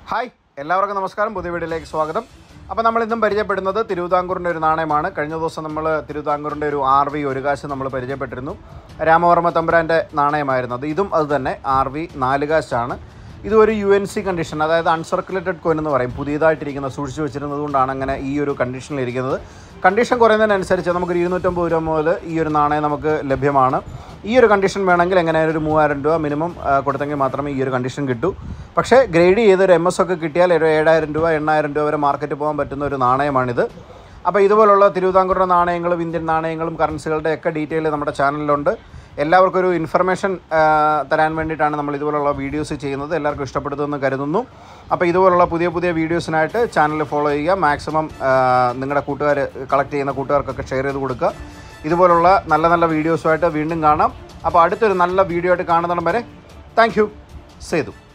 Hi എല്ലാവർക്കും നമസ്കാരം. പുതിയ വീഡിയോയിലേക്ക് സ്വാഗതം. അപ്പോൾ നമ്മൾ ഇന്നും പരിചയപ്പെടുന്നത് തിരുവിതാംകൂറിൻ്റെ ഒരു നാണയമാണ്. കഴിഞ്ഞ ദിവസം നമ്മൾ തിരുവിതാംകൂറിൻ്റെ ഒരു RV 1 കാശ് നമ്മൾ പരിചയപ്പെട്ടിരുന്നു. രാമവർമ്മ തമ്പുരാൻ്റെ നാണയമായിരുന്നത്. ഇതും അത് തന്നെ RV 4 കാശാണ്. ഇതൊരു UNC കണ്ടീഷൻ, അതായത് അൺസർക്കുലേറ്റഡ് കോയിൻ എന്ന് പറയും. പുതിയതായിട്ടിരിക്കുന്ന സൂക്ഷിച്ച് വെച്ചിരുന്നത് കൊണ്ടാണ് അങ്ങനെ ഈ ഒരു കണ്ടീഷനിലിരിക്കുന്നത്. കണ്ടീഷൻ കുറയുന്നതിനനുസരിച്ച് നമുക്കൊരു 250 രൂപ മുതൽ ഈ ഒരു നാണയം നമുക്ക് ലഭ്യമാണ്. ഈ ഒരു കണ്ടീഷൻ വേണമെങ്കിൽ എങ്ങനെയായാലും ഒരു 3000 രൂപ മിനിമം കൊടുത്തെങ്കിൽ മാത്രമേ ഈ ഒരു കണ്ടീഷൻ കിട്ടൂ. പക്ഷേ ഗ്രേഡ് ചെയ്തൊരു MS ഒക്കെ കിട്ടിയാൽ ഒരു 7000 രൂപ 8000 രൂപ വരെ മാർക്കറ്റ് പോകാൻ പറ്റുന്ന ഒരു നാണയമാണിത്. അപ്പോൾ ഇതുപോലുള്ള തിരുവിതാംകൂറിൻ്റെ നാണയങ്ങളും ഇന്ത്യൻ നാണയങ്ങളും കറൻസികളുടെ ഒക്കെ ഡീറ്റെയിൽ നമ്മുടെ ചാനലിലുണ്ട്. എല്ലാവർക്കും ഒരു ഇൻഫർമേഷൻ തരാൻ വേണ്ടിയിട്ടാണ് നമ്മൾ ഇതുപോലുള്ള വീഡിയോസ് ചെയ്യുന്നത്. എല്ലാവർക്കും ഇഷ്ടപ്പെടുത്തുമെന്ന് കരുതുന്നു. അപ്പോൾ ഇതുപോലുള്ള പുതിയ പുതിയ വീഡിയോസിനായിട്ട് ചാനൽ ഫോളോ ചെയ്യുക. മാക്സിമം നിങ്ങളുടെ കൂട്ടുകാർ കളക്ട് ചെയ്യുന്ന കൂട്ടുകാർക്കൊക്കെ ഷെയർ ചെയ്ത് കൊടുക്കുക. ഇതുപോലുള്ള നല്ല നല്ല വീഡിയോസുമായിട്ട് വീണ്ടും കാണാം. അപ്പോൾ അടുത്തൊരു നല്ല വീഡിയോ ആയിട്ട് കാണുന്നിടം വരെ താങ്ക് യു. സേതു.